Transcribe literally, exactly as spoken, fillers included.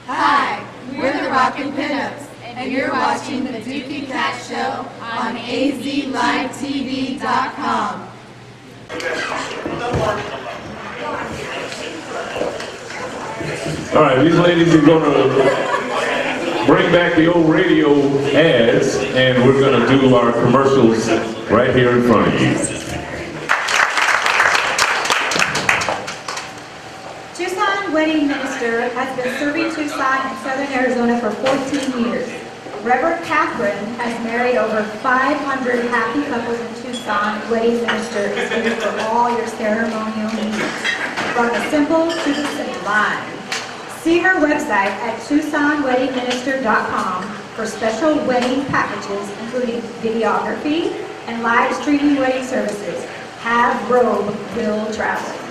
Hi, we're the Rockin' Pinups, and you're watching the Dookie Cat Show on A Z Live T V dot com. All right, these ladies are going to bring back the old radio ads, and we're going to do our commercials right here in front of you. Tucson Wedding Minister has been serving Tucson and Southern Arizona for fourteen years. Reverend Catherine has married over five hundred happy couples in Tucson. Wedding Minister is here for all your ceremonial needs, from the simple to the sublime. See her website at Tucson Wedding Minister dot com for special wedding packages, including videography and live streaming wedding services. Have robe will travel.